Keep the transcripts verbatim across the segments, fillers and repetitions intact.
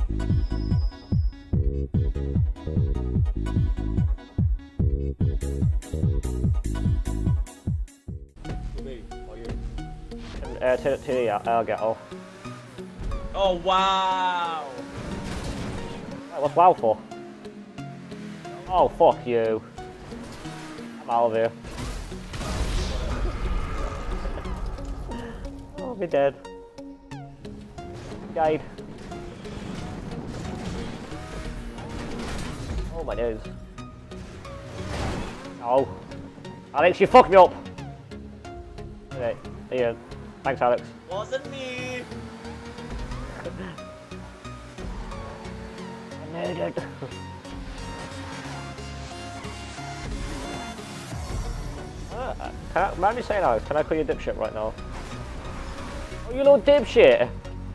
Me or you? Uh, to, to the uh, get off. Oh wow! What's WoW for? Oh, fuck you. I'm out of here. Oh, be dead. Died. Oh my days. Oh. Alex, you fucked me up! Okay, Ian. Thanks, Alex. Wasn't me! I made it. uh, can I, mind me saying, Alex, can I call you dipshit right now? Oh, you little dipshit!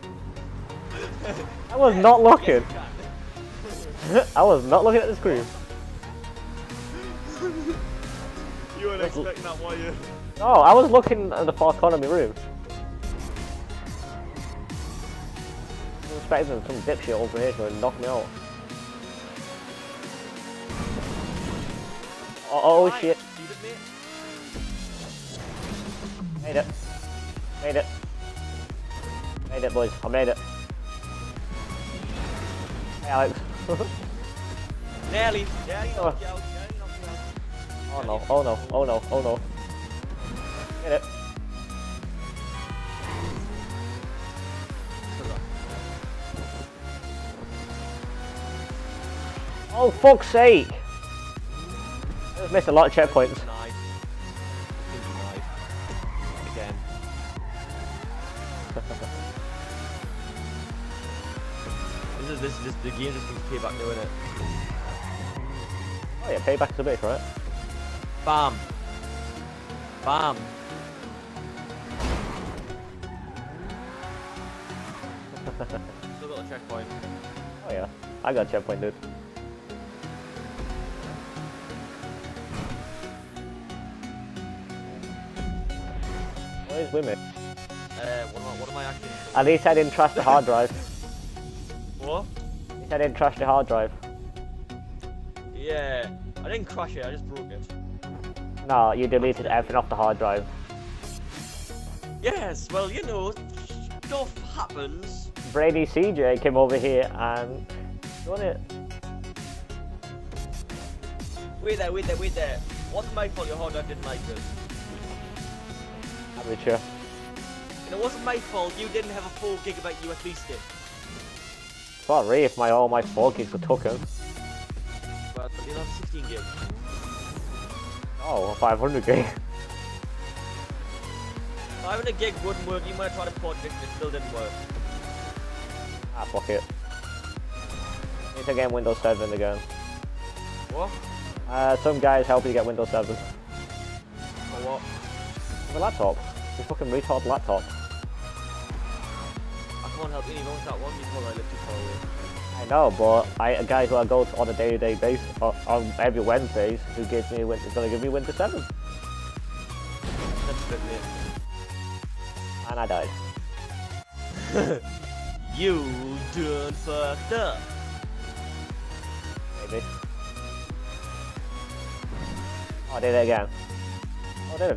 I was not looking. I was not looking at the screen. You weren't expecting that, were you? No, I was looking at the far corner of my room. I was expecting some dipshit over here to knock me out. Oh, oh shit. Made it. Made it. Made it, boys. I made it. Hey, Alex. Nearly. Nearly knocked you out. Nearly knocked you out. Oh no, oh no, oh no, oh no. Get it. Oh, fuck's sake! I just missed a lot of checkpoints. Nice. Nice. Again. this is this this the game just keeps payback doing it. Oh yeah, payback's a bitch, right? Bam. Bam. Still got a checkpoint. Oh yeah, I got a checkpoint, dude. Where's women? Uh, what am I, what am I actually? At least I didn't trash the hard drive. What? At least I didn't trash the hard drive. Yeah. I didn't crash it, I just broke it. No, you deleted everything off the hard drive. Yes, well, you know, stuff happens. Brady C J came over here and done it. Wait there, wait there, wait there. Wasn't my fault your hard drive didn't like it. Amateur. And it wasn't my fault you didn't have a four gigabyte U S B stick. Sorry if my all my four gigs were taken. Well, you'll have sixteen gigs. Oh, five hundred gig. five hundred gig wouldn't work, you might have tried to port it and it still didn't work. Ah, fuck it. Need to get Windows seven again. What? Uh, some guys help you get Windows seven. Or what? With a laptop. Your fucking retard laptop. I can't help you, you launched that one before I live too far away. I know, but I a guy who I go to on a day-to-day basis, on, on every Wednesdays, who gives me win is going to give me Windows seven. That's a bit weird. And I died. You done fucked up. Maybe. Oh, I did it again. Oh, I did it.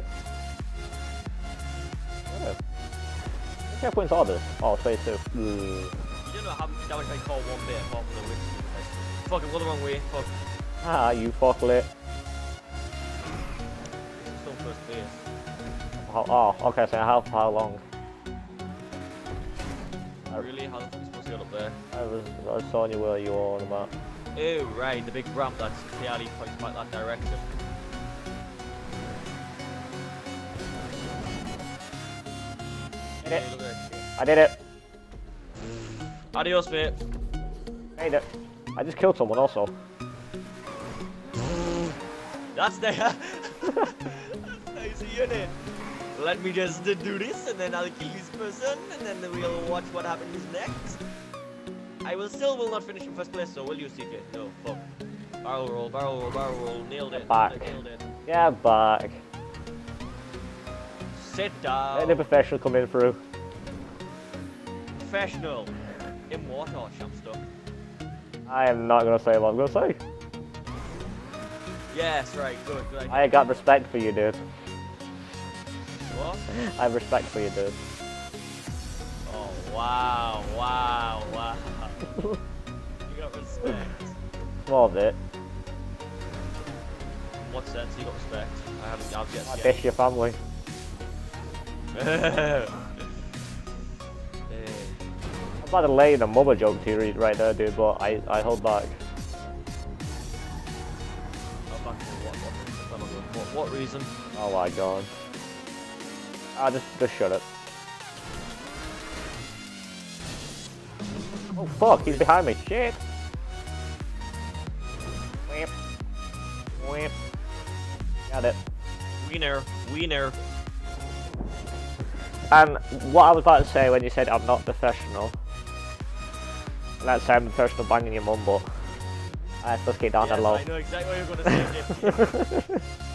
I did it. What checkpoints are this? Oh, twenty-two. Ugh. You don't know how much damage I call one bit apart from the witch. Fucking go the wrong way, fuck. Ah, you fucklet. It's still first base. How, oh, okay, so how, how long? Really? How the fuck are you supposed to get up there? I was, I was showing you where you were on about. Oh, right, the big ramp that's clearly points back that direction. Did it. Yeah, look at that shit. I did it. Adios, mate. Made it. I just killed someone also. That's the That's nice unit. Let me just do this and then I'll kill this person and then we'll watch what happens next. I will still will not finish in first place, so will you, C J? No, fuck. Barrel roll, barrel roll, barrel roll, nailed it. Back. Nailed it. Yeah, back. Sit down. Let the professional come in through. Professional. In what, or I'm stuck? I am not gonna say what I'm gonna say. Yes, right, good, good. I got respect for you, dude. What? I have respect for you, dude. Oh, wow, wow, wow. You got respect. More of it. In what sense you got respect? I haven't, I've yet I to dish your family. get I'm about to lay in a mother joke to you right there, dude, but I, I hold back. Oh, back to what, what, what, what reason? Oh my god. Ah, just, just shut it. Oh fuck, he's behind me, shit! Whip. Whip. Got it. Wiener, wiener. And what I was about to say when you said I'm not professional, let's say I'm professional banging your mum, but uh, let's get down Yes, that low. I know exactly what you're going to say, Jim.